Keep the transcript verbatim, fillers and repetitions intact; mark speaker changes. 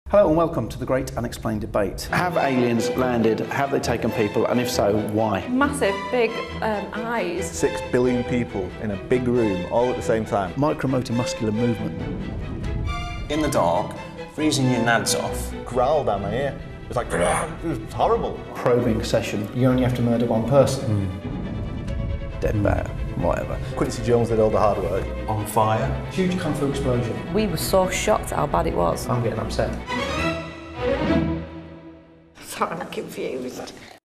Speaker 1: Hello and welcome to the Great Unexplained Debate. Have aliens landed? Have they taken people? And if so, why?
Speaker 2: Massive, big um, eyes.
Speaker 3: Six billion people in a big room, all at the same time.
Speaker 1: Micromotor muscular movement.
Speaker 4: In the dark, freezing your nads off.
Speaker 3: Growl down my ear. It was like, it was horrible.
Speaker 1: Probing session. You only have to murder one person. Mm. Dead bat, whatever.
Speaker 3: Quincy Jones did all the hard work.
Speaker 4: On fire.
Speaker 1: Huge kung fu explosion.
Speaker 2: We were so shocked at how bad it was.
Speaker 1: I'm getting upset.
Speaker 2: Sorry, I'm confused.